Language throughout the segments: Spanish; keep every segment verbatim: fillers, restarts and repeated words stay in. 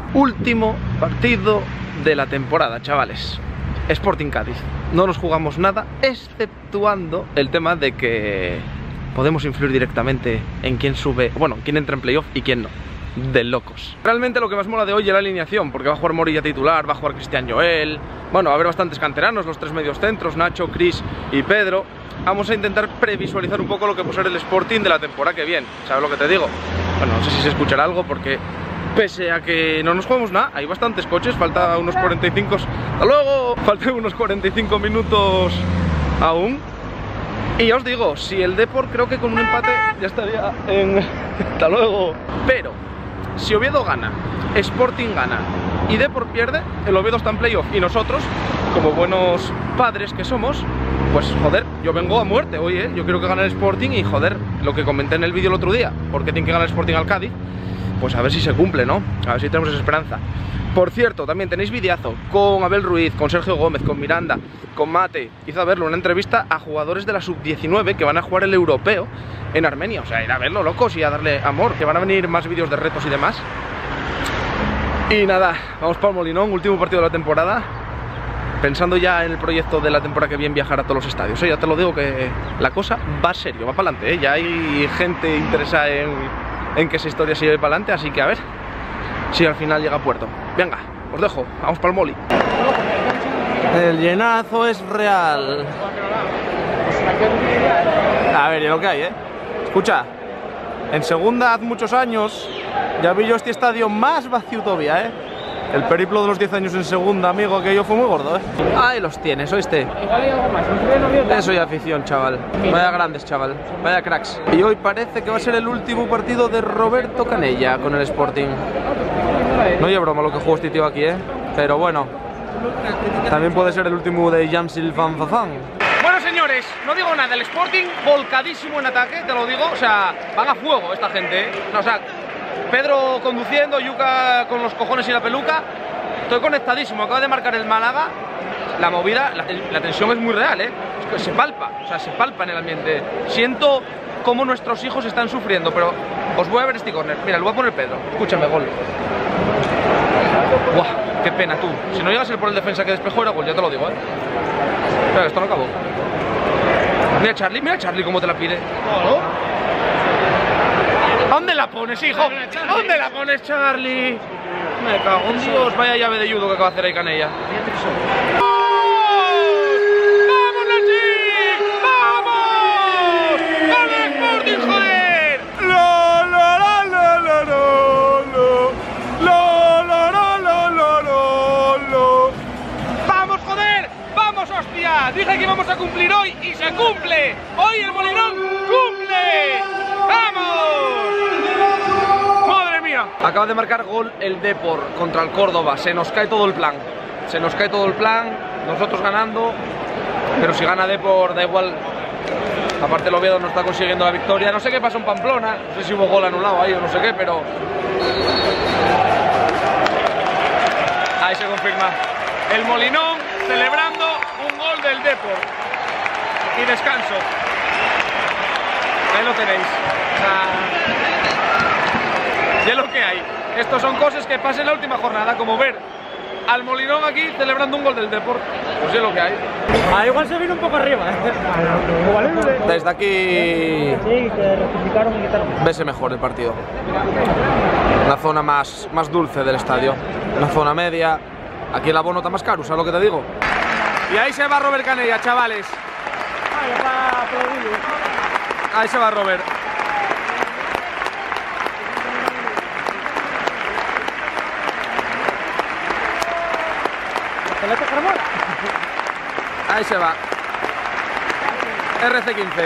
Último partido de la temporada, chavales. Sporting Cádiz. No nos jugamos nada, exceptuando el tema de que podemos influir directamente en quién sube, bueno, quién entra en playoff y quién no. De locos. Realmente lo que más mola de hoy es la alineación, porque va a jugar Morilla titular, va a jugar Cristian Joel, bueno, va a haber bastantes canteranos, los tres medios centros, Nacho, Chris y Pedro. Vamos a intentar previsualizar un poco lo que puede ser el Sporting de la temporada que viene. ¿Sabes lo que te digo? Bueno, no sé si se escuchará algo porque pese a que no nos jugamos nada, hay bastantes coches, falta unos cuarenta y cinco, hasta luego, faltan unos cuarenta y cinco minutos aún. Y ya os digo, si el Depor creo que con un empate ya estaría en... hasta luego. Pero si Oviedo gana, Sporting gana y Depor pierde, el Oviedo está en playoff y nosotros, como buenos padres que somos, pues joder, yo vengo a muerte hoy, ¿eh? Yo quiero que gane el Sporting y joder, lo que comenté en el vídeo el otro día, porque tiene que ganar el Sporting al Cádiz, pues a ver si se cumple, ¿no? A ver si tenemos esa esperanza. Por cierto, también tenéis videazo con Abel Ruiz, con Sergio Gómez, con Miranda, con Mate. Hizo a verlo una entrevista a jugadores de la sub diecinueve que van a jugar el europeo en Armenia. O sea, ir a verlo, locos, y a darle amor. Que van a venir más vídeos de retos y demás. Y nada, vamos para el Molinón, último partido de la temporada. Pensando ya en el proyecto de la temporada que viene, viajar a todos los estadios. ¿eh? Ya te lo digo que la cosa va serio, va para adelante. ¿eh? Ya hay gente interesada en, en que esa historia se lleve para adelante, así que a ver si al final llega a puerto. Venga, os dejo, vamos para el Moli. El llenazo es real. A ver, y lo que hay, ¿eh? Escucha, en segunda hace muchos años ya vi yo este estadio más vacío todavía, ¿eh? El periplo de los diez años en segunda, amigo, aquello fue muy gordo, ¿eh? Ahí los tienes, ¿oíste? Eso y afición, chaval. Vaya grandes, chaval. Vaya cracks. Y hoy parece que va a ser el último partido de Roberto Canella con el Sporting. No es broma lo que jugó este tío aquí, ¿eh? Pero bueno, también puede ser el último de Jamsil Van Fafan. Bueno, señores, no digo nada. El Sporting volcadísimo en ataque, te lo digo. O sea, van a fuego esta gente, ¿eh? No, o sea, Pedro conduciendo, Yuka con los cojones y la peluca. Estoy conectadísimo, acaba de marcar el Málaga. La movida, la, la tensión es muy real, ¿eh? Es que se palpa, o sea, se palpa en el ambiente. Siento cómo nuestros hijos están sufriendo, pero os voy a ver este córner. Mira, lo voy a poner Pedro, escúchame, gol. Buah, qué pena tú. Si no llegas a ser por el defensa que despejó era gol, ya te lo digo, ¿eh? Espera, esto no acabó. Mira Charlie, mira Charlie cómo te la pide. ¿A dónde la pones, hijo? ¿A dónde la pones, Charlie? Me cago en Dios, vaya llave de judo que acaba de hacer ahí Canella. ¡Vamos, Nachi! ¡Vamos! ¡Con el Sporting, joder! ¡La, la, la, la, la, la, la, la, la, la, la, la! ¡Vamos, joder! ¡Vamos, hostia! Dije que íbamos a cumplir hoy y se cumple. Hoy el Molinón cumple. ¡Vamos! ¡Madre mía! Acaba de marcar gol el Depor contra el Córdoba. Se nos cae todo el plan. Se nos cae todo el plan. Nosotros ganando. Pero si gana Depor, da igual. Aparte el Oviedo no está consiguiendo la victoria. No sé qué pasó en Pamplona. No sé si hubo gol anulado ahí o no sé qué, pero... ahí se confirma. El Molinón celebrando un gol del Depor. Y descanso. Ahí lo tenéis. O sea, ya lo que hay. Estos son cosas que pasan en la última jornada, como ver al Molinón aquí celebrando un gol del Depor. Pues ya lo que hay. Ah, igual se vino un poco arriba, ¿eh? Desde aquí sí, que rectificaron y quitaron. vese mejor el partido. La zona más, más dulce del estadio. La zona media. Aquí el abono está más caro, ¿sabes lo que te digo? Y ahí se va Robert Canella, chavales. Ahí se va Robert. Ahí se va. R C quince.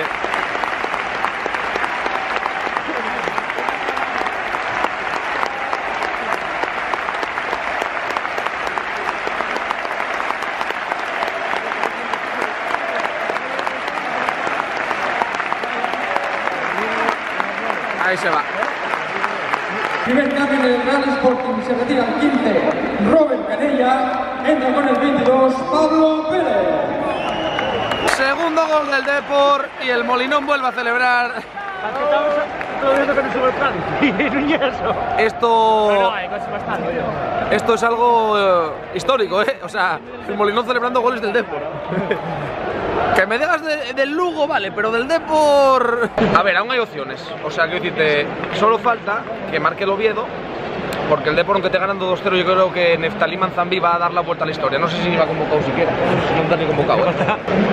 Ahí se va. Primer cambio del Real Sporting, se retira el quince, Robert Canella, entra con el veintidós, Pablo Pérez. Segundo gol del Depor y el Molinón vuelve a celebrar. un yeso. Esto... No, no, hay cosas más tarde, yo. Esto es algo eh, histórico, ¿eh? O sea, el Molinón celebrando goles del Depor. Que me digas de, del Lugo, vale, pero del Depor... A ver, aún hay opciones. O sea, quiero decirte, solo falta que marque el Oviedo, porque el Depor, aunque te ganando dos cero, yo creo que Neftalí Manzanbi va a dar la vuelta a la historia. No sé si va convocado siquiera, no sé si no está ni convocado, ¿eh?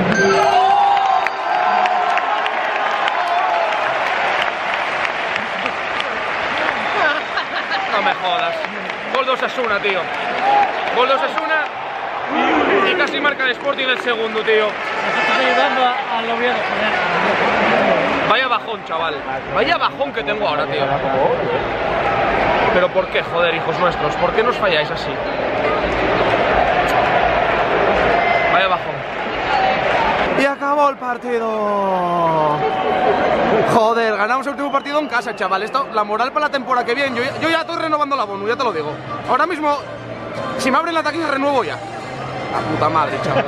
No me jodas. Gol de Osasuna, tío. Gol de Osasuna y casi marca el Sporting el segundo, tío. Estoy ayudando al Oviedo, joder. Vaya bajón, chaval. Vaya bajón que tengo ahora, tío. Pero ¿por qué, joder, hijos nuestros? ¿Por qué nos falláis así? Vaya bajón. Y acabó el partido. Joder, ganamos el último partido en casa, chaval. Esto, la moral para la temporada que viene. Yo, yo ya estoy renovando la bonus, ya te lo digo. Ahora mismo, si me abren la taquilla, renuevo ya. La puta madre, chaval.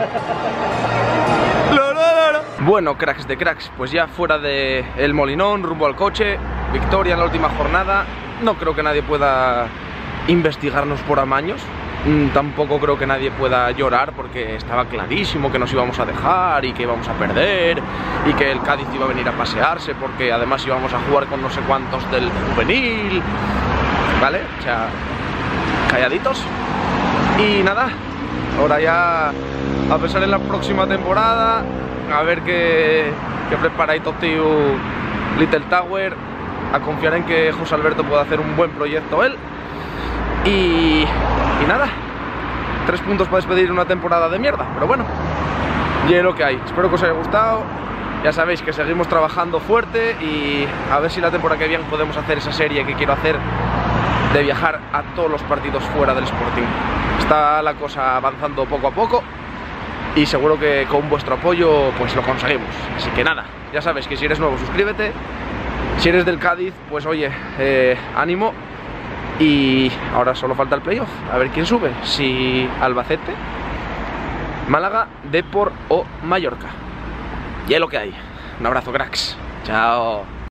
Bueno, cracks de cracks, pues ya fuera de el Molinón, rumbo al coche, victoria en la última jornada. No creo que nadie pueda investigarnos por amaños. Mm, tampoco creo que nadie pueda llorar, porque estaba clarísimo que nos íbamos a dejar y que íbamos a perder y que el Cádiz iba a venir a pasearse, porque además íbamos a jugar con no sé cuántos del juvenil, ¿vale? O sea, calladitos. Y nada, ahora ya a pensar en la próxima temporada, a ver qué, qué prepara Tío Little Tower, a confiar en que José Alberto pueda hacer un buen proyecto él. Y, y nada, tres puntos para despedir una temporada de mierda, pero bueno, y es lo que hay. Espero que os haya gustado. Ya sabéis que seguimos trabajando fuerte y a ver si la temporada que viene podemos hacer esa serie que quiero hacer de viajar a todos los partidos fuera del Sporting. Está la cosa avanzando poco a poco y seguro que con vuestro apoyo pues lo conseguimos. Así que nada, ya sabes que si eres nuevo suscríbete, si eres del Cádiz pues oye, eh, ánimo. Y ahora solo falta el playoff, a ver quién sube, si Albacete, Málaga, Depor o Mallorca. Y es lo que hay. Un abrazo, cracks. Chao.